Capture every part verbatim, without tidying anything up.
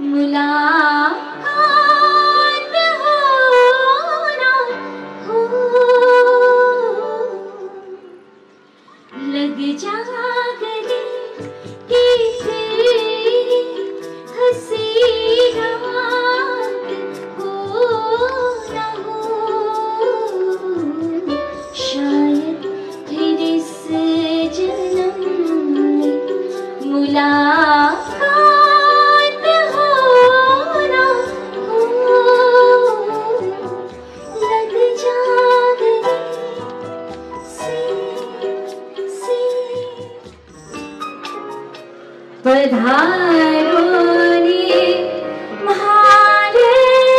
मुलाकात हो ना हो, लग जा गले कि तेरी हंसी रात हो ना हो, शायद फिर इस जन्म में मुलाकात हो ना हो, लग जा गले से से पधारो रे म्हारे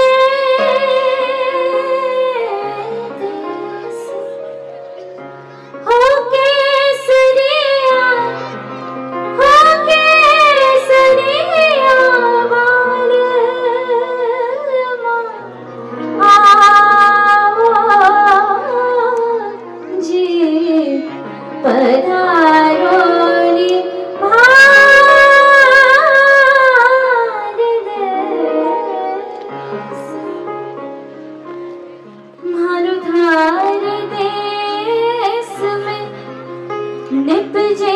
देश, हो केसरिया हो केसरिया वाले आओ जी, पधारो रे मारुधार देश में निपजे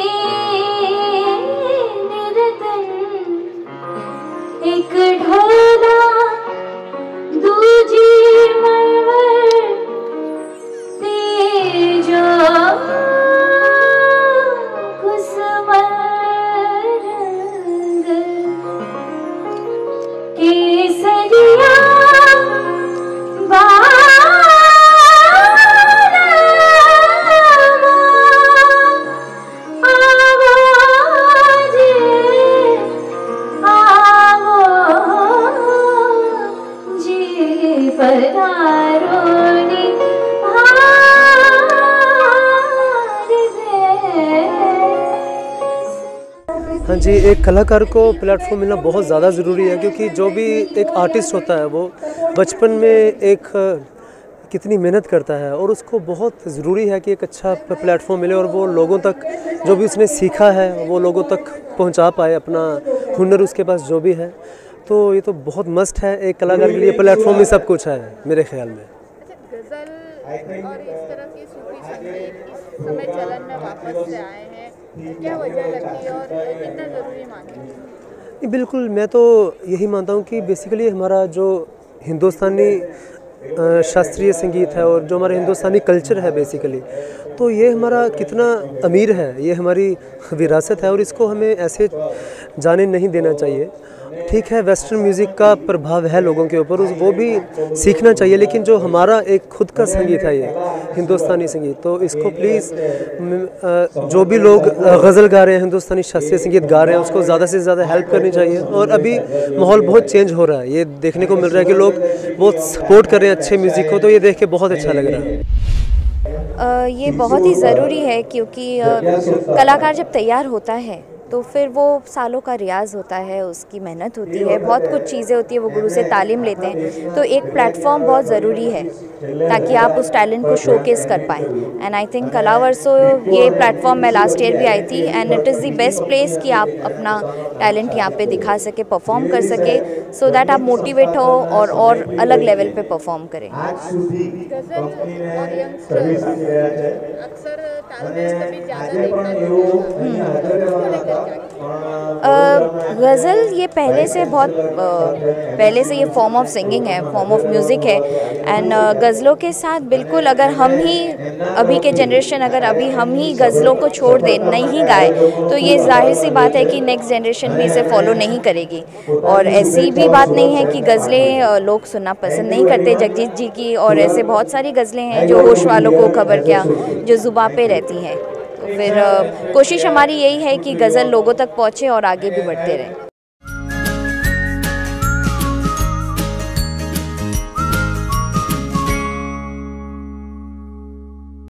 दीन रतन, एक ढोला दूजी मरवर तेजो कुसुमरंग, केसरिया हाँ जी, एक कलाकार को प्लेटफॉर्म मिलना बहुत ज़्यादा ज़रूरी है, क्योंकि जो भी एक आर्टिस्ट होता है वो बचपन में एक कितनी मेहनत करता है और उसको बहुत ज़रूरी है कि एक अच्छा प्लेटफॉर्म मिले और वो लोगों तक जो भी उसने सीखा है वो लोगों तक पहुंचा पाए, अपना हुनर उसके पास जो भी है। तो ये तो बहुत मस्ट है, एक कलाकार के लिए प्लेटफॉर्म ही सब कुछ है मेरे ख्याल में। गज़ल और इस तरह की सूफी संगीत इस समय चलन में वापस से आए हैं, क्या वजह लगती है और कितना ज़रूरी मानते हैं? बिल्कुल, मैं तो यही मानता हूँ कि बेसिकली हमारा जो हिंदुस्तानी शास्त्रीय संगीत है और जो हमारा हिंदुस्तानी कल्चर है बेसिकली, तो ये हमारा कितना अमीर है, ये हमारी विरासत है और इसको हमें ऐसे जाने नहीं देना चाहिए। ठीक है, वेस्टर्न म्यूज़िक का प्रभाव है लोगों के ऊपर, वो भी सीखना चाहिए, लेकिन जो हमारा एक खुद का संगीत है ये हिंदुस्तानी संगीत, तो इसको प्लीज़ जो भी लोग गज़ल गा रहे हैं, हिंदुस्तानी शास्त्रीय संगीत गा रहे हैं, उसको ज़्यादा से ज़्यादा हेल्प करनी चाहिए। और अभी माहौल बहुत चेंज हो रहा है, ये देखने को मिल रहा है कि लोग बहुत सपोर्ट कर रहे हैं अच्छे म्यूज़िक को, तो ये देख के बहुत अच्छा लग रहा है। आ, ये बहुत ही ज़रूरी है, क्योंकि आ, कलाकार जब तैयार होता है तो फिर वो सालों का रियाज़ होता है, उसकी मेहनत होती है, बहुत कुछ चीज़ें होती है, वो गुरु से तालीम लेते हैं। तो एक प्लेटफॉर्म बहुत ज़रूरी है ताकि आप उस टैलेंट को शोकेस कर पाएँ। एंड आई थिंक कलावर्सो ये प्लेटफॉर्म मैं लास्ट ईयर भी आई थी, and it is the best place कि आप अपना टैलेंट यहाँ पे दिखा सके, परफॉर्म कर सके, सो दैट आप मोटिवेट हो और और अलग लेवल पे परफॉर्म करें। गज़ल ये पहले से बहुत पहले से ये फॉर्म ऑफ सिंगिंग है, फॉर्म ऑफ म्यूज़िक है। एंड गज़लों के साथ बिल्कुल अगर हम ही अभी के जनरेशन अगर अभी हम ही गज़लों को छोड़ दें, नहीं गाए, तो ये जाहिर सी बात है कि नेक्स्ट जनरेशन भी इसे फॉलो नहीं करेगी। और ऐसी भी बात नहीं है कि गज़लें लोग सुनना पसंद नहीं करते जगजीत जी की, और ऐसे बहुत सारी गज़लें हैं जो होश वालों को खबर क्या, जो ज़ुबां पे रहती हैं। तो फिर कोशिश हमारी यही है कि गज़ल लोगों तक पहुँचे और आगे भी बढ़ते रहें।